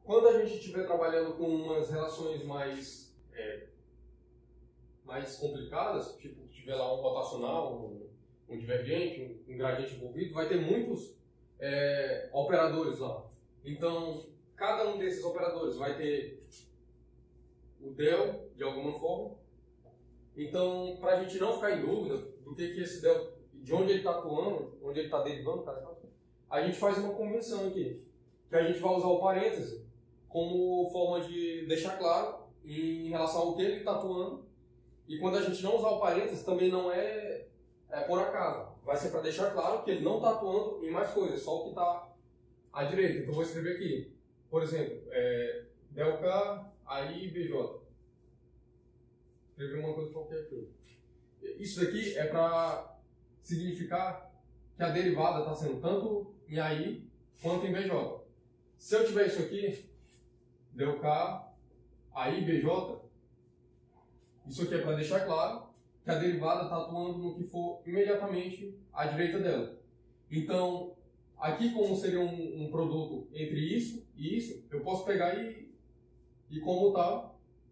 quando a gente estiver trabalhando com umas relações mais complicadas, tipo, tiver lá um rotacional, um divergente, um gradiente envolvido, vai ter muitos operadores lá. Então, cada um desses operadores vai ter o del de alguma forma. Então, para a gente não ficar em dúvida do que esse del, de onde ele está atuando, onde ele está derivando, a gente faz uma convenção aqui, que a gente vai usar o parêntese como forma de deixar claro em relação ao que ele está atuando. E quando a gente não usar o parênteses, também não é por acaso. Vai ser para deixar claro que ele não está atuando em mais coisas, só o que está à direita. Então, vou escrever aqui, por exemplo, del K, AI, BJ. Escrever uma coisa qualquer aqui. Isso daqui é para significar que a derivada está sendo tanto em AI quanto em BJ. Se eu tiver isso aqui, del K, AI, BJ, isso aqui é para deixar claro que a derivada está atuando no que for imediatamente à direita dela. Então, aqui como seria um produto entre isso e isso, eu posso pegar e comutar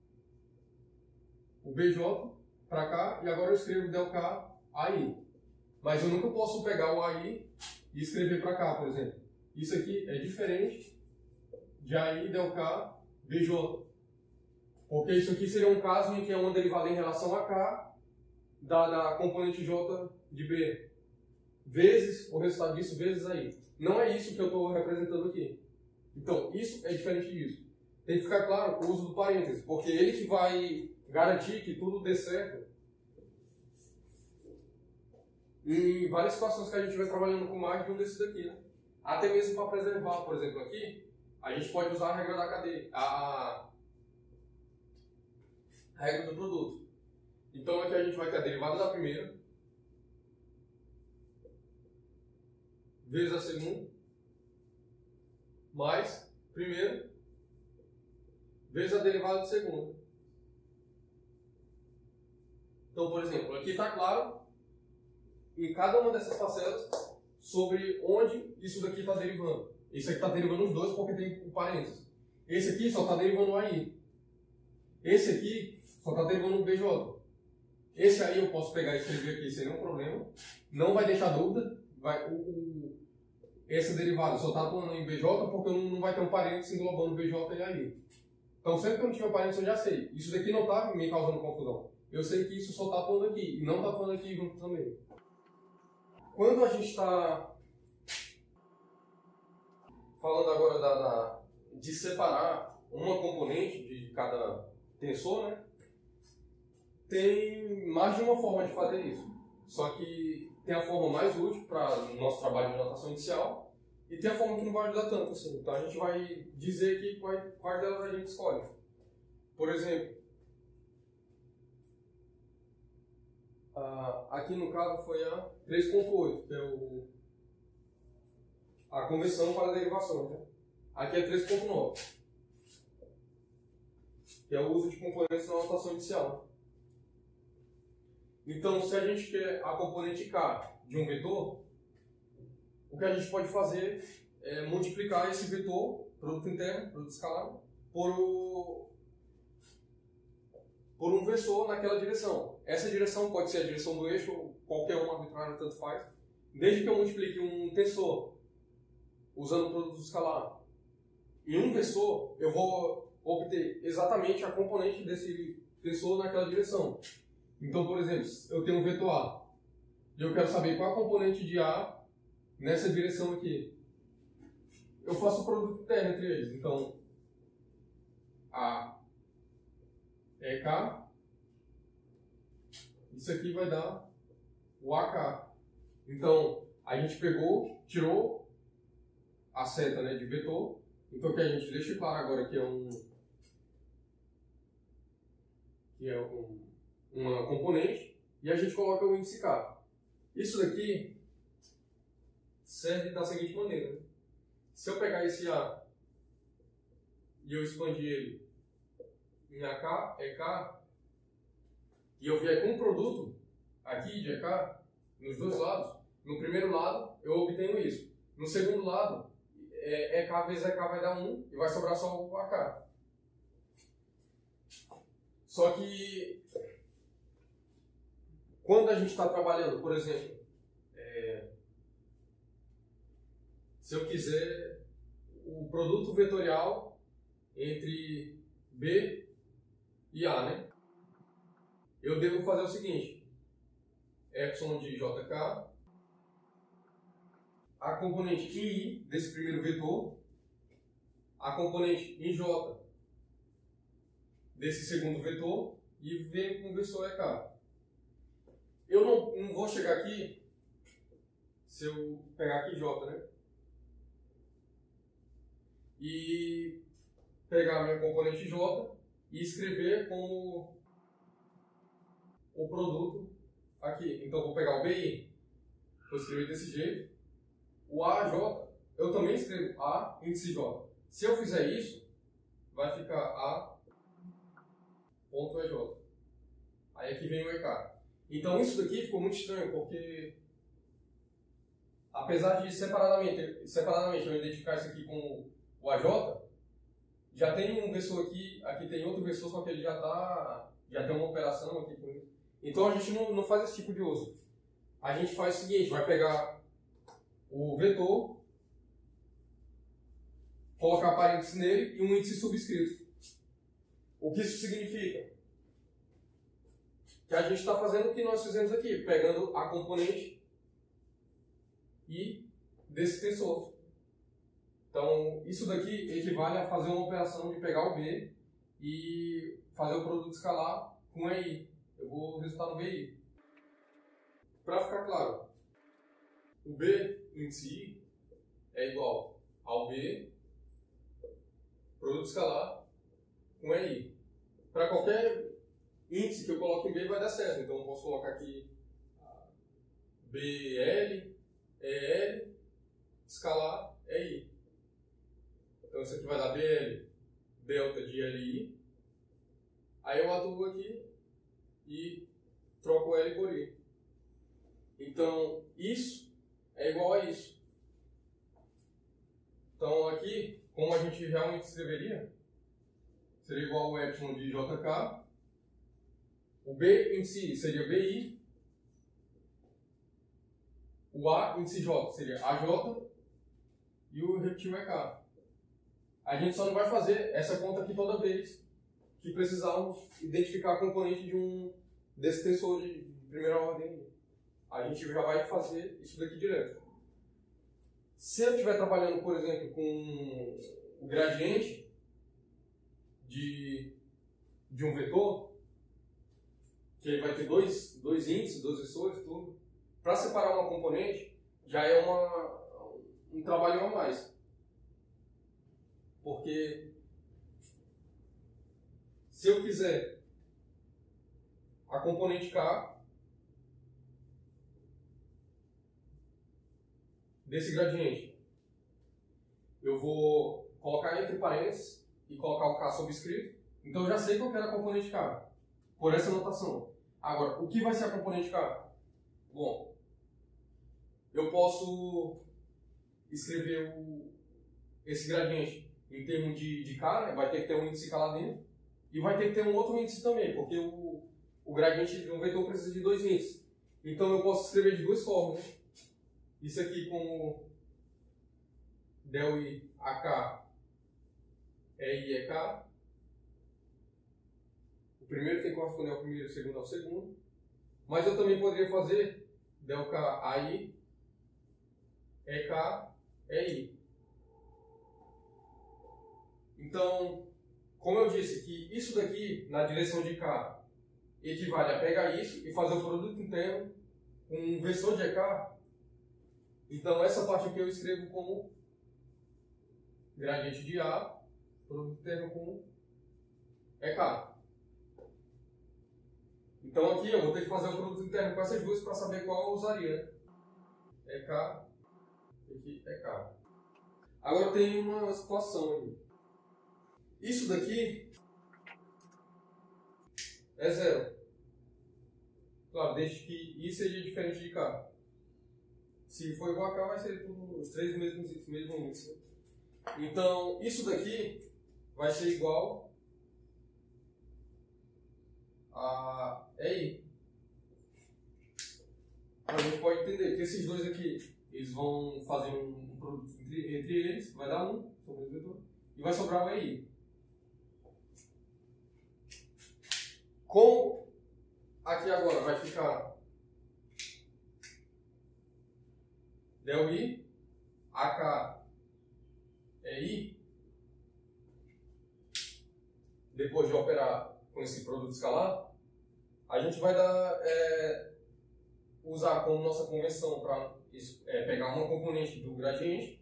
o BJ para cá e agora eu escrevo del K, AI. Mas eu nunca posso pegar o AI e escrever para cá, por exemplo. Isso aqui é diferente de AI, del K, BJ. Porque isso aqui seria um caso em que é uma derivada em relação a K da componente J de B, vezes o resultado disso, vezes AI. Não é isso que eu estou representando aqui. Então, isso é diferente disso. Tem que ficar claro o uso do parênteses, porque ele que vai garantir que tudo dê certo em várias situações que a gente vai trabalhando com mais de um desses daqui, né? Até mesmo para preservar, por exemplo, aqui, a gente pode usar a regra da cadeia, a regra do produto. Então aqui a gente vai ter a derivada da primeira vezes a segunda mais primeira vezes a derivada de segunda. Então, por exemplo, aqui está claro em cada uma dessas parcelas sobre onde isso daqui está derivando. Isso aqui está derivando os dois porque tem o parênteses. Esse aqui só está derivando o AI. Esse aqui só está derivando o BJ. Esse aí eu posso pegar e escrever aqui sem nenhum problema. Não vai deixar dúvida. Essa derivada só está atuando em BJ porque não vai ter um parênteses englobando BJ e AI. Então sempre que eu não tiver parênteses eu já sei. Isso daqui não está me causando confusão. Eu sei que isso só está atuando aqui e não está atuando aqui junto também. Quando a gente está falando agora de separar uma componente de cada tensor, né? Tem mais de uma forma de fazer isso. Só que tem a forma mais útil para o nosso trabalho de notação inicial e tem a forma que não vai ajudar tanto. Assim. Então a gente vai dizer aqui quais delas a gente escolhe. Por exemplo, aqui no caso foi a 3.8, que é a conversão para a derivação. Né? Aqui é 3.9, que é o uso de componentes na notação inicial. Então, se a gente quer a componente K de um vetor, o que a gente pode fazer é multiplicar esse vetor, produto interno, produto escalar, por um versor naquela direção. Essa direção pode ser a direção do eixo, ou qualquer uma arbitrária, tanto faz, desde que eu multiplique um tensor usando o produto escalar. Em um versor, eu vou obter exatamente a componente desse tensor naquela direção. Então, por exemplo, eu tenho um vetor A e eu quero saber qual a componente de A nessa direção aqui. Eu faço o produto interno entre eles. Então, A é K, isso aqui vai dar o AK. Então, a gente pegou, tirou a seta, né, de vetor. Então, que a gente deixa claro agora que é uma componente, e a gente coloca o índice K. Isso daqui serve da seguinte maneira. Né? Se eu pegar esse A e eu expandir ele em AK, EK, e eu vier com um produto aqui de EK, nos dois lados, no primeiro lado eu obtenho isso. No segundo lado, EK vezes EK vai dar 1 e vai sobrar só o AK. Só que quando a gente está trabalhando, por exemplo, se eu quiser o produto vetorial entre B e A, né? Eu devo fazer o seguinte: epsilon de JK, a componente em I desse primeiro vetor, a componente em J desse segundo vetor e V com o vetor EK. Eu não vou chegar aqui, se eu pegar aqui J, né? E pegar a minha componente J e escrever como o produto aqui. Então vou pegar o BI, vou escrever desse jeito. O AJ, eu também escrevo A índice J. Se eu fizer isso, vai ficar A.EJ. Aí aqui vem o EK. Então isso daqui ficou muito estranho, porque apesar de separadamente eu identificar isso aqui com o AJ, já tem um versor aqui tem outro versor, só que ele já tem uma operação aqui com ele. Então a gente não faz esse tipo de uso. A gente faz o seguinte: vai pegar o vetor, colocar parênteses nele e um índice subscrito. O que isso significa? Que a gente está fazendo o que nós fizemos aqui, pegando a componente I desse tensor. Então, isso daqui equivale a fazer uma operação de pegar o B e fazer o produto escalar com EI. Eu vou resultar no BI. Para ficar claro, o B índice I é igual ao B, produto escalar, com EI. Para qualquer índice que eu coloque em B vai dar certo. Então eu posso colocar aqui BL, EL, escalar, EI. Então isso aqui vai dar BL, delta de LI. Aí eu atuo aqui e troco o L por I. Então isso é igual a isso. Então aqui, como a gente realmente escreveria, seria igual ao epsilon de JK. O B índice I seria BI. O A índice J seria AJ. E o repetir EK. A gente só não vai fazer essa conta aqui toda vez que precisarmos identificar a componente desse tensor de primeira ordem. A gente já vai fazer isso daqui direto. Se eu estiver trabalhando, por exemplo, com o gradiente de um vetor, que ele vai ter dois índices, dois versores, tudo, para separar uma componente já é um trabalho a mais. Porque se eu quiser a componente K desse gradiente, eu vou colocar entre parênteses e colocar o K subscrito. Então eu já sei que eu quero a componente K, por essa notação. Agora, o que vai ser a componente K? Bom, eu posso escrever esse gradiente em termos de K, né? Vai ter que ter um índice K lá dentro, e vai ter que ter um outro índice também, porque o gradiente de um vetor precisa de dois índices. Então eu posso escrever de duas formas. Né? Isso aqui como del I AK EI EK. O primeiro tem que corresponder ao primeiro, o segundo ao segundo. Mas eu também poderia fazer del K AI EK EI. Então, como eu disse que isso daqui, na direção de K, equivale a pegar isso e fazer o produto interno com um versor de EK, então essa parte aqui eu escrevo como gradiente de A, produto interno com EK. Então aqui eu vou ter que fazer o produto interno com essas duas para saber qual eu usaria. Né? EK, aqui EK. Agora tem uma situação aqui. Isso daqui é zero. Claro, desde que I seja diferente de K. Se for igual a K, vai ser tudo os três mesmos índices. Então, isso daqui vai ser igual a EI. A gente pode entender que esses dois aqui, eles vão fazer um produto entre eles, vai dar 1, sobre o vetor, e vai sobrar o EI. Como aqui agora vai ficar del I, AK EI, depois de operar com esse produto escalar, a gente vai dar, usar como nossa convenção para pegar uma componente do gradiente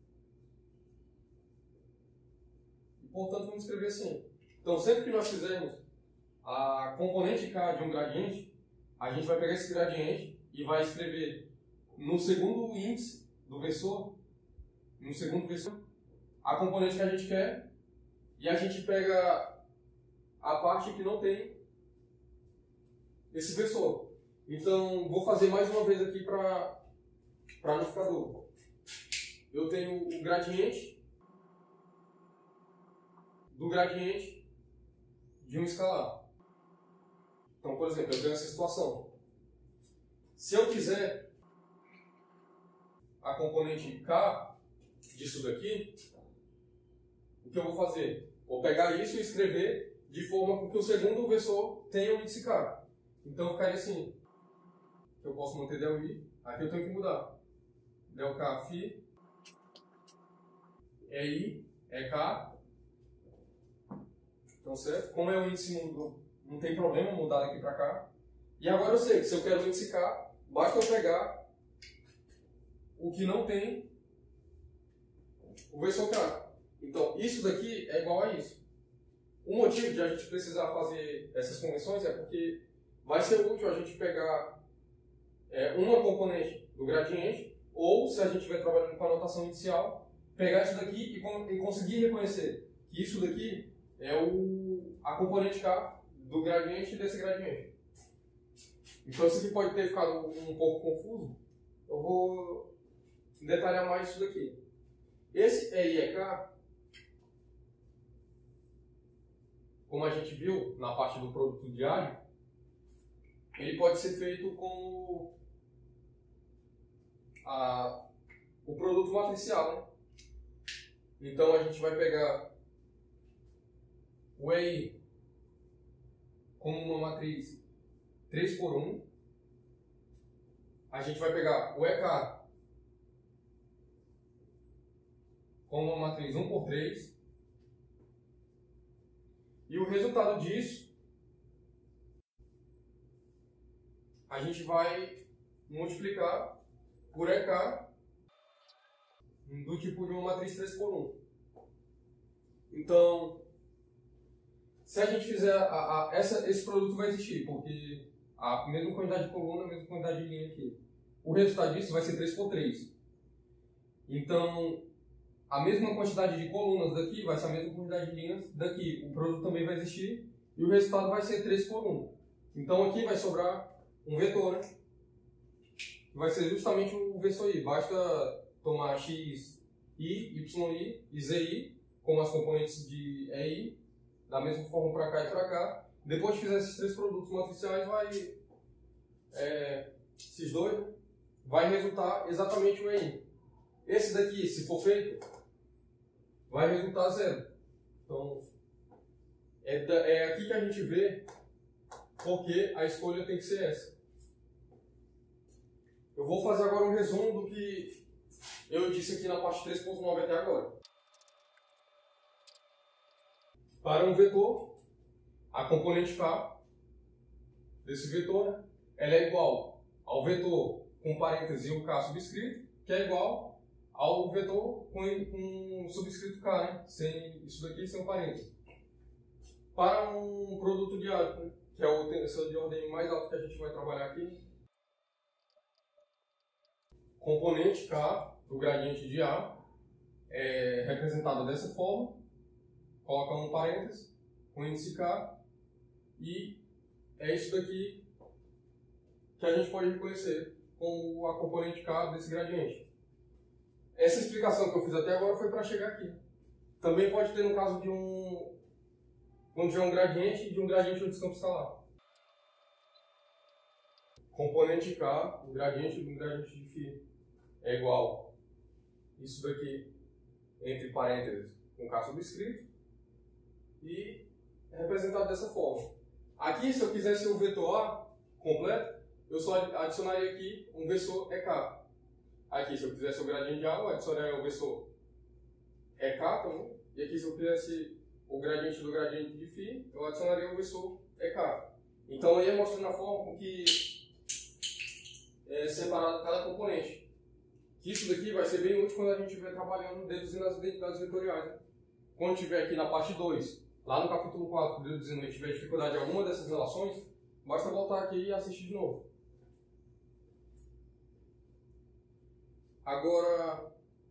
e, portanto, vamos escrever assim. Então, sempre que nós fizermos a componente K de um gradiente, a gente vai pegar esse gradiente e vai escrever no segundo índice do versor, a componente que a gente quer, e a gente pega a parte que não tem esse versor. Então, vou fazer mais uma vez aqui para não ficar dúvida. Eu tenho o gradiente do gradiente de um escalar. Então, por exemplo, eu tenho essa situação. Se eu quiser a componente K disso daqui, o que eu vou fazer? Vou pegar isso e escrever de forma com que o segundo versor tenha o índice K. Então, ficaria assim. Eu posso manter del I, aqui eu tenho que mudar. Del K Φ é I, é K. Então, certo? Como é o índice mudou, não tem problema mudar daqui para cá. E agora eu sei que se eu quero o índice K, basta eu pegar o que não tem o versor K. Então, isso daqui é igual a isso. O motivo de a gente precisar fazer essas convenções é porque vai ser útil a gente pegar uma componente do gradiente, ou, se a gente estiver trabalhando com a notação inicial, pegar isso daqui e conseguir reconhecer que isso daqui é a componente K do gradiente desse gradiente. Então, isso aqui pode ter ficado um pouco confuso. Eu vou detalhar mais isso daqui. Esse EI/EK, como a gente viu na parte do produto diário, ele pode ser feito com o produto matricial, né? Então a gente vai pegar o EI como uma matriz 3 por 1. A gente vai pegar o EK como uma matriz 1 por 3. E o resultado disso, a gente vai multiplicar por EK do tipo de uma matriz 3 por 1. Então, se a gente fizer esse produto vai existir, porque a mesma quantidade de coluna, a mesma quantidade de linha aqui. O resultado disso vai ser 3 por 3. Então, a mesma quantidade de colunas daqui vai ser a mesma quantidade de linhas daqui. O produto também vai existir e o resultado vai ser 3 por 1. Então, aqui vai sobrar um vetor, né? Vai ser justamente o versor I. Basta tomar x, i, y, i e z, i, com as componentes de EI, da mesma forma para cá e para cá. Depois de fizer esses três produtos matriciais, esses dois, né? Vai resultar exatamente o EI. Esse daqui, se for feito, vai resultar 0. Então, é aqui que a gente vê porque a escolha tem que ser essa. Eu vou fazer agora um resumo do que eu disse aqui na parte 3.9 até agora. Para um vetor, a componente K desse vetor, né, ela é igual ao vetor com parênteses e o K subscrito, que é igual ao vetor com subscrito K, né, sem isso daqui, sem um parênteses. Para um produto diário, né, que é o tensor de ordem mais alto que a gente vai trabalhar aqui, componente K do gradiente de A é representada dessa forma, coloca um parênteses com índice K, e é isso daqui que a gente pode reconhecer como a componente K desse gradiente. essa explicação que eu fiz até agora foi para chegar aqui. Também pode ter no caso de quando tiver um gradiente de um gradiente no descampo escalar. Componente K, o gradiente de um gradiente de φ é igual isso daqui, entre parênteses, com K subscrito, e é representado dessa forma. Aqui, se eu quisesse o vetor A completo, eu só adicionaria aqui um vetor EK. Aqui, se eu quisesse o gradiente de A, eu adicionaria o vetor EK também. E aqui, se eu quisesse o gradiente do gradiente de φ, eu adicionaria o vetor EK. Então, eu ia mostrando a forma com que é separado cada componente. Isso daqui vai ser bem útil quando a gente estiver trabalhando deduzindo as identidades vetoriais. Né? Quando estiver aqui na parte 2, lá no capítulo 4, deduzindo e tiver dificuldade em alguma dessas relações, basta voltar aqui e assistir de novo. Agora,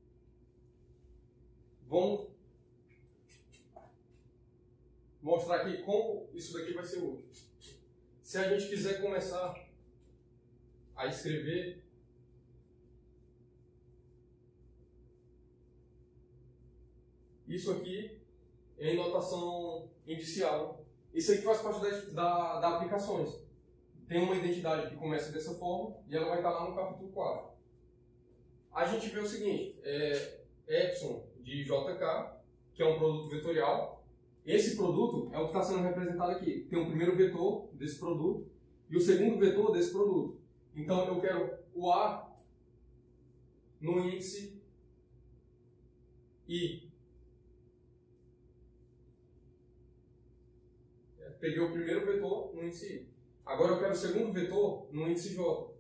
vamos mostrar aqui como isso daqui vai ser útil. Se a gente quiser começar a escrever isso aqui em notação indiciável. Isso aqui faz parte da aplicações. Tem uma identidade que começa dessa forma e ela vai estar lá no capítulo 4. A gente vê o seguinte, epsilon de JK, que é um produto vetorial. Esse produto é o que está sendo representado aqui. Tem o primeiro vetor desse produto e o segundo vetor desse produto. Então eu quero o A no índice I. Peguei o primeiro vetor no índice I. Agora eu quero o segundo vetor no índice J. O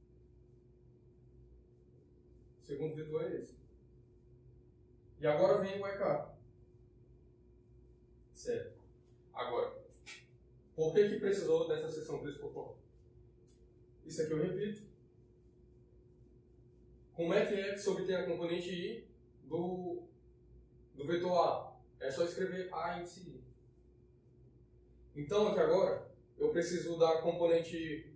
segundo vetor é esse. E agora vem o EK. Certo. Agora, por que precisou dessa seção 3 por fora? Isso aqui eu repito. Como é que se obtém a componente I do vetor A? É só escrever A índice I. Então, aqui agora, eu preciso da componente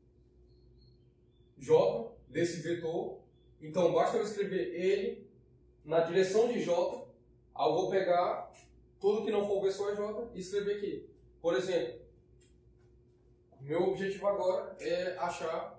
J desse vetor. Então, basta eu escrever ele na direção de J. Aí eu vou pegar tudo que não for o vetor J e escrever aqui. Por exemplo, meu objetivo agora é achar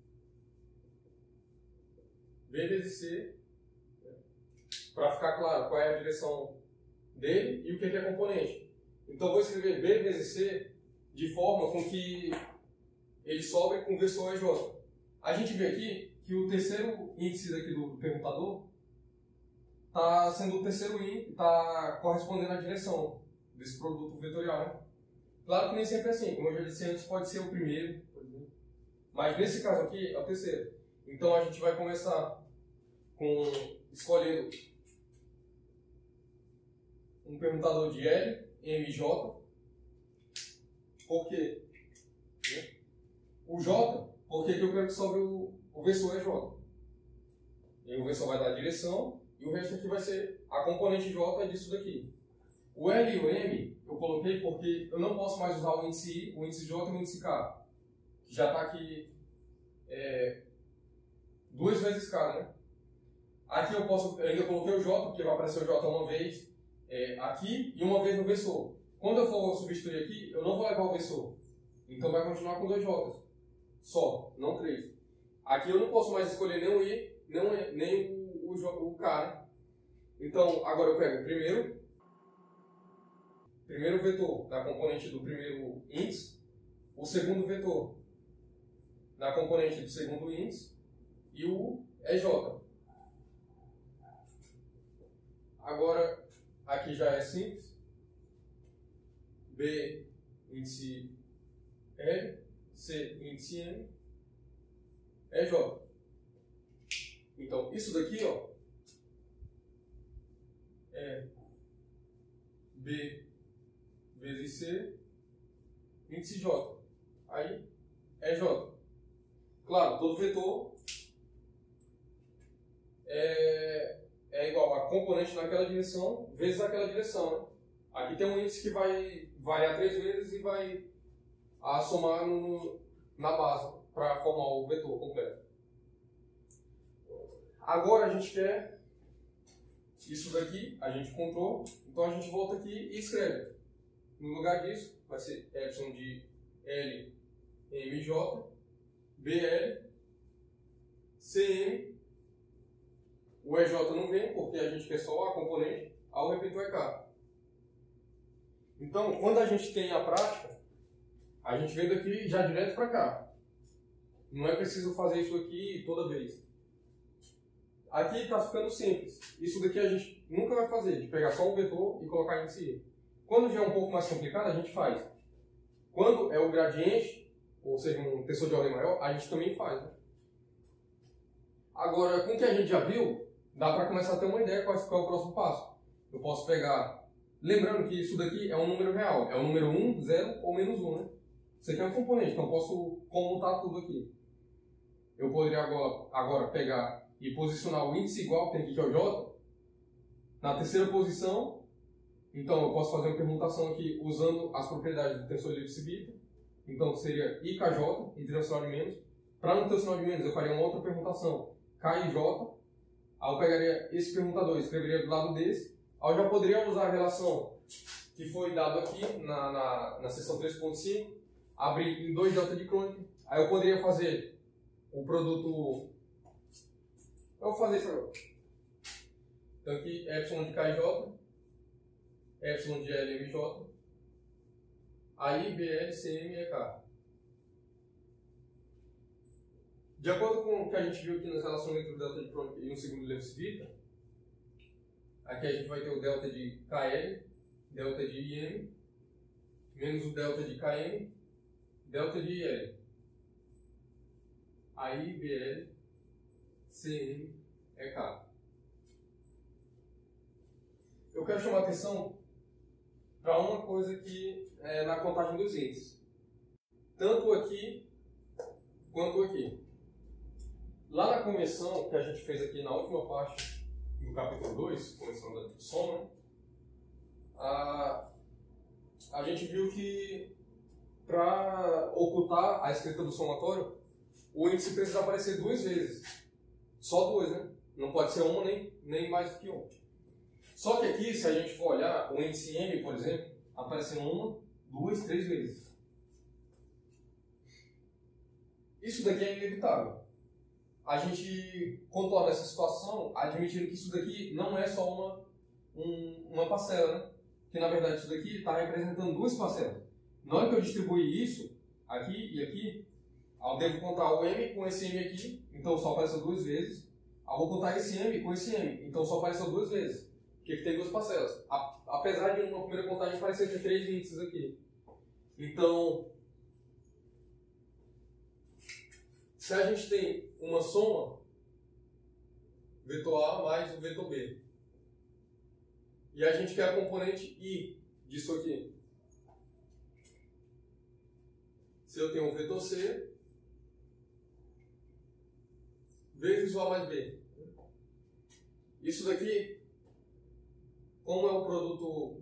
B vezes C, para ficar claro qual é a direção dele e o que é componente. Então, vou escrever B vezes C de forma com que ele sobre com vetor EJ. A gente vê aqui que o terceiro índice daqui do perguntador está sendo o terceiro índice, está correspondendo à direção desse produto vetorial. Né? Claro que nem sempre é assim, como eu já disse antes, pode ser o primeiro, por exemplo. Mas nesse caso aqui é o terceiro. Então a gente vai começar com escolhendo um perguntador de L, MJ. Por quê? O J, porque aqui eu quero que sobre o vetor EJ. E o vetor vai dar a direção, e o resto aqui vai ser a componente J disso daqui. O L e o M eu coloquei porque eu não posso mais usar o índice I, o índice J e o índice K. Que já está aqui duas vezes K, né? Aqui eu ainda coloquei o J, porque vai aparecer o J uma vez aqui e uma vez no vetor. Quando eu for substituir aqui, eu não vou levar o vetor. Então vai continuar com dois J's. Só, não três. Aqui eu não posso mais escolher nem o I, nem o K, né? Então, agora eu pego o primeiro vetor da componente do primeiro índice, o segundo vetor da componente do segundo índice e o EJ. Agora, aqui já é simples. B índice L, C índice M, EJ. Então, isso daqui, ó, é B vezes C, índice J. Aí, é J. Claro, todo vetor é igual a componente naquela direção vezes aquela direção. Né? Aqui tem um índice que vai variar 3 vezes e vai somar na base para formar o vetor completo. Agora a gente quer isso daqui, a gente encontrou, então a gente volta aqui e escreve. No lugar disso, vai ser epsilon de L MJ, BL, CM, o EJ não vem, porque a gente quer só a componente, ao repito o EK. Então, quando a gente tem a prática, a gente vem daqui já direto para cá. Não é preciso fazer isso aqui toda vez. Aqui está ficando simples. Isso daqui a gente nunca vai fazer, de pegar só um vetor e colocar em si. Quando já é um pouco mais complicado, a gente faz. Quando é o gradiente, ou seja, um tensor de ordem maior, a gente também faz. Né? Agora, com o que a gente já viu, dá para começar a ter uma ideia qual é o próximo passo. Eu posso pegar, lembrando que isso daqui é um número real, é o número 1, 0 ou menos 1, né? Isso aqui é um componente, então eu posso comutar tudo aqui. Eu poderia agora pegar e posicionar o índice igual, que tem aqui que é o J, na terceira posição. Então eu posso fazer uma permutação aqui usando as propriedades do tensor de Lipschitz. Então seria IKJ, entre o sinal de menos. Para não ter o sinal de menos, eu faria uma outra permutação, KIJ. Aí eu pegaria esse permutador e escreveria do lado desse. Aí eu já poderia usar a relação que foi dado aqui na seção 3.5, abrir em 2 delta de Kronecker. Aí eu poderia fazer o produto. Eu vou fazer isso agora. Então aqui, epsilon de KJ, epsilon de LMJ, aí BL, CM e EK. De acordo com o que a gente viu aqui nas relações entre o delta de Kronecker e o segundo Lipschitz, aqui a gente vai ter o delta de KL, delta de IM, menos o delta de KM, delta de IL. Aí BL, CM, EK. Eu quero chamar a atenção para uma coisa que é na contagem dos índices. Tanto aqui quanto aqui. Lá na conversão que a gente fez aqui na última parte do capítulo 2, conversão da soma, a gente viu que para ocultar a escrita do somatório, o índice precisa aparecer 2 vezes. Só 2, né? Não pode ser uma nem mais do que 1. Só que aqui, se a gente for olhar, o índice M, por exemplo, aparece 1, 2, 3 vezes. Isso daqui é inevitável. A gente contorna essa situação admitindo que isso daqui não é só uma parcela, né? Que na verdade isso daqui está representando 2 parcelas. Na hora que eu distribuir isso, aqui e aqui, eu devo contar o M com esse M aqui, então só apareceu 2 vezes. Eu vou contar esse M com esse M, então só apareceu 2 vezes. Porque aqui tem 2 parcelas. Apesar de uma primeira contagem parecer ter 3 índices aqui. Então, se a gente tem uma soma, vetor A mais o vetor B, e a gente quer a componente I disso aqui. Se eu tenho um vetor C, vezes o A mais B. Isso daqui, como é o produto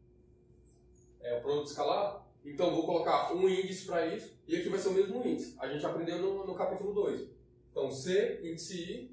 escalar, então eu vou colocar um índice para isso, e aqui vai ser o mesmo índice. A gente aprendeu no capítulo 2. Então, C, índice I,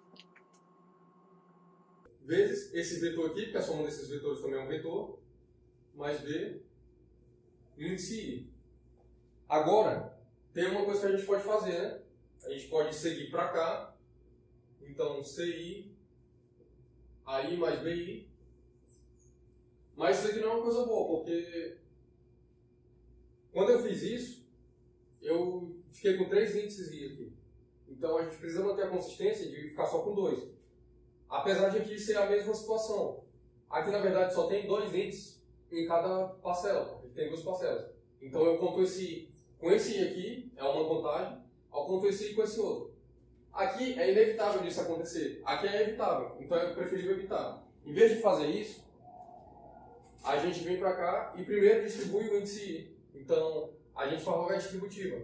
vezes esse vetor aqui, porque a soma desses vetores também é um vetor, mais B, índice I. Agora, tem uma coisa que a gente pode fazer, né? A gente pode seguir para cá, então CI, AI mais BI, mas isso aqui não é uma coisa boa, porque quando eu fiz isso, eu fiquei com 3 índices I aqui. Então a gente precisa manter a consistência de ficar só com 2. Apesar de aqui ser a mesma situação. Aqui na verdade só tem 2 índices em cada parcela. Tem 2 parcelas. Então eu conto esse com esse I aqui, é uma contagem, eu conto esse I com esse outro. Aqui é inevitável disso acontecer. Aqui é evitável. Então é preferível evitar. Em vez de fazer isso, a gente vem para cá e primeiro distribui o índice I. Então a gente faz logo a distributiva.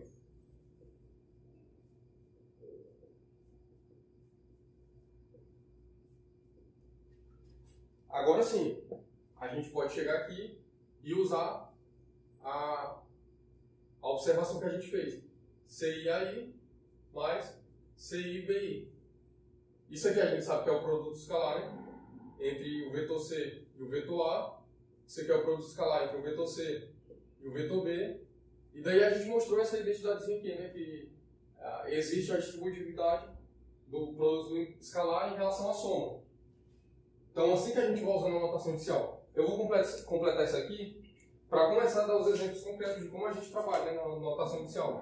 Agora sim, a gente pode chegar aqui e usar a observação que a gente fez. CI-AI mais CI-BI. Isso aqui a gente sabe que é o produto escalar, né? Entre o vetor C e o vetor A. Isso aqui é o produto escalar entre o vetor C e o vetor B. E daí a gente mostrou essa identidadezinha aqui, né? Que existe a distributividade do produto escalar em relação à soma. Então, assim que a gente vai usando a notação inicial, eu vou completar isso aqui para começar a dar os exemplos concretos de como a gente trabalha, né, na notação inicial.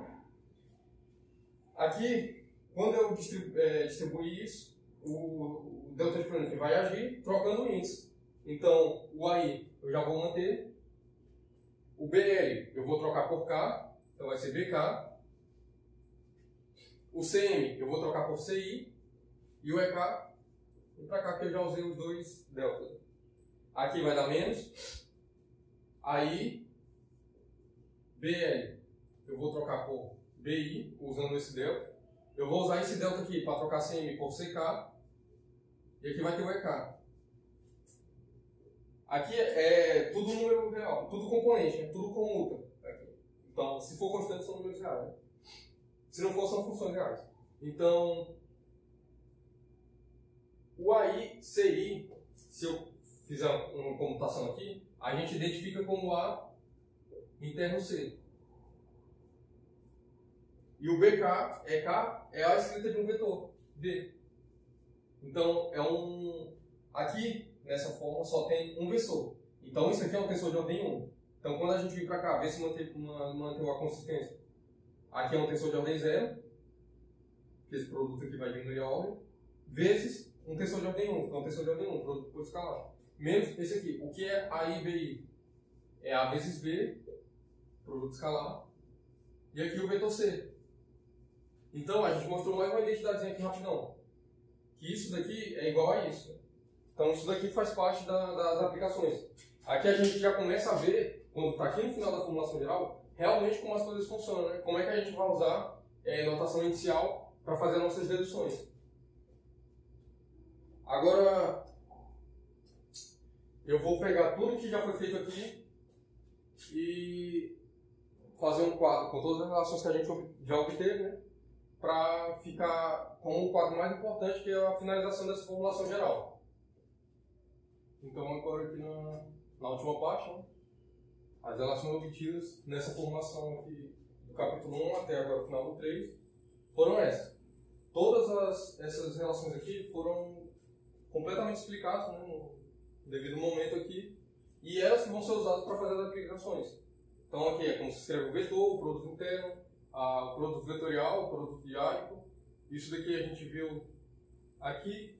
Aqui, quando eu distribuir isso, o delta de Kronecker vai agir trocando o índice. Então, o AI eu já vou manter. O BL eu vou trocar por K, então vai ser BK. O CM eu vou trocar por CI. E o EK, vem para cá que eu já usei os dois deltas. Aqui vai dar menos. Aí, BL eu vou trocar por BI, usando esse delta. Eu vou usar esse delta aqui para trocar CM por CK. E aqui vai ter o EK. Aqui é tudo número real, tudo componente, né? Tudo comuta. Aqui. Então, se for constante, são números reais. Né? Se não for, são funções reais. Então, o AI, CI, se eu fizer uma comutação aqui, a gente identifica como A interno C. E o BK, EK, é a escrita de um vetor, B. Então, aqui, nessa forma, só tem um vetor. Então, isso aqui é um tensor de ordem 1. Então, quando a gente vir para cá, ver se manteve a consistência. Aqui é um tensor de ordem 0, que esse produto aqui vai diminuir a ordem, vezes um tensor de ordem 1, que é um tensor de ordem 1, produto por escalar. Menos esse aqui. O que é AI BI? É A vezes B, produto escalar, e aqui o vetor C. Então, a gente mostrou mais uma identidadezinha aqui rapidão. Que isso daqui é igual a isso. Então, isso daqui faz parte das aplicações. Aqui a gente já começa a ver, quando está aqui no final da formulação geral, realmente como as coisas funcionam, né? Como é que a gente vai usar notação inicial para fazer nossas deduções. Agora, eu vou pegar tudo que já foi feito aqui e fazer um quadro com todas as relações que a gente já obteve, né? Para ficar com o quadro mais importante, que é a finalização dessa formulação geral. Então, agora aqui na última parte, né? As relações obtidas nessa formulação aqui do capítulo 1 até agora o final do 3 foram essas. Todas essas relações aqui foram completamente explicadas, né, no devido momento aqui, e elas que vão ser usadas para fazer as aplicações. Então aqui é como se escreve o vetor, o produto interno, o produto vetorial, o produto diárico. Isso daqui a gente viu aqui.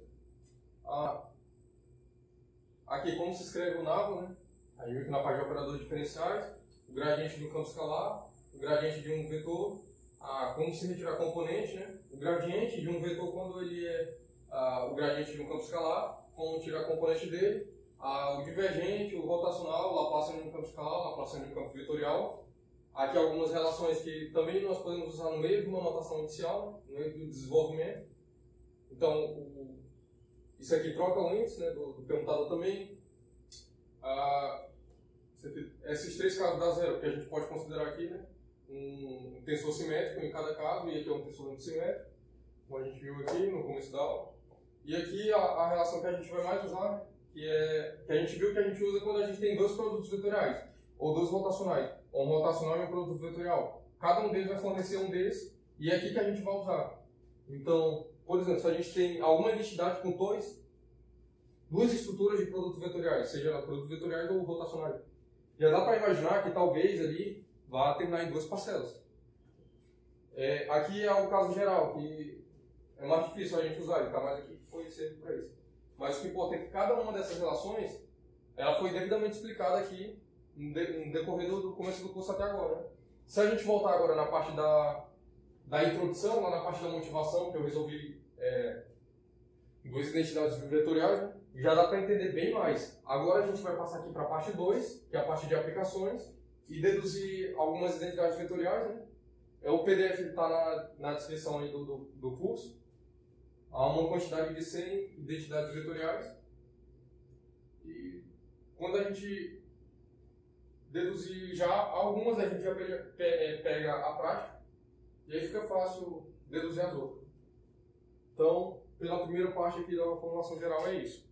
Aqui como se escreve o NAVO, né? A gente viu que na parte de operadores diferenciais, o gradiente de um campo escalar, o gradiente de um vetor, como se retirar componente, né? O gradiente de um vetor quando ele é o gradiente de um campo escalar, como tirar componente dele, o divergente, o rotacional, o Laplaciano de um campo escalar, o Laplaciano de um campo vetorial. Aqui algumas relações que também nós podemos usar no meio de uma notação inicial, né? No meio do desenvolvimento. Então, isso aqui troca o índice, né, do permutador também. Esses três casos da zero, que a gente pode considerar aqui, né? Um tensor simétrico em cada caso, e aqui é um tensor antissimétrico, como a gente viu aqui no começo da aula. E aqui a relação que a gente vai mais usar, né? Que a gente viu que a gente usa quando a gente tem dois produtos vetoriais, ou dois rotacionais, ou um rotacional e um produto vetorial. Cada um deles vai fornecer um desses, e é aqui que a gente vai usar. Então, por exemplo, se a gente tem alguma identidade com duas estruturas de produtos vetoriais, seja produtos vetoriais ou rotacionais, já dá para imaginar que talvez ali vá terminar em duas parcelas. Aqui é o caso geral, que é mais difícil a gente usar, ele está mais aqui que foi sempre para isso. Mas o que importa é que cada uma dessas relações ela foi devidamente explicada aqui no decorrer do começo do curso até agora. Né? Se a gente voltar agora na parte da introdução, lá na parte da motivação, que eu resolvi duas identidades vetoriais, né? Já dá para entender bem mais. Agora a gente vai passar aqui para a parte 2, que é a parte de aplicações, e deduzir algumas identidades vetoriais. Né? O PDF está na descrição aí do curso. Há uma quantidade de 100 identidades vetoriais. E quando a gente deduzir já algumas, a gente já pega a prática, e aí fica fácil deduzir as outras. Então, pela primeira parte aqui da formulação geral é isso.